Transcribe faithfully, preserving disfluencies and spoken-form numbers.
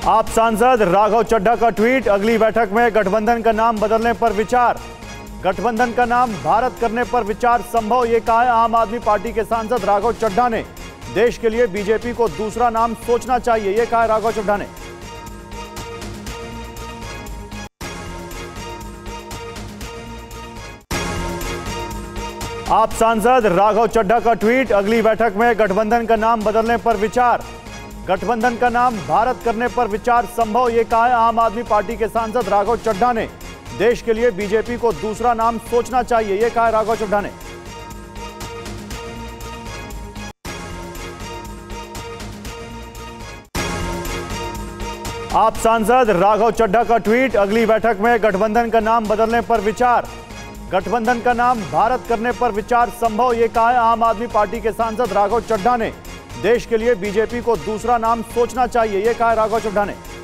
आप सांसद राघव चड्ढा का ट्वीट, अगली बैठक में गठबंधन का नाम बदलने पर विचार। गठबंधन का नाम भारत करने पर विचार संभव, ये कहा है आम आदमी पार्टी के सांसद राघव चड्ढा ने। देश के लिए बीजेपी को दूसरा नाम सोचना चाहिए, ये कहा है राघव चड्ढा ने। आप सांसद राघव चड्ढा का ट्वीट, अगली बैठक में गठबंधन का नाम बदलने पर विचार। गठबंधन का नाम भारत करने पर विचार संभव, ये कहा है आम आदमी पार्टी के सांसद राघव चड्ढा ने। देश के लिए बीजेपी को दूसरा नाम सोचना चाहिए, ये कहा है राघव चड्ढा ने। आप सांसद राघव चड्ढा का ट्वीट, अगली बैठक में गठबंधन का नाम बदलने पर विचार। गठबंधन का नाम भारत करने पर विचार संभव, ये कहा है आम आदमी पार्टी के सांसद राघव चड्ढा ने। देश के लिए बीजेपी को दूसरा नाम सोचना चाहिए, ये कहा है राघव चड्ढा ने।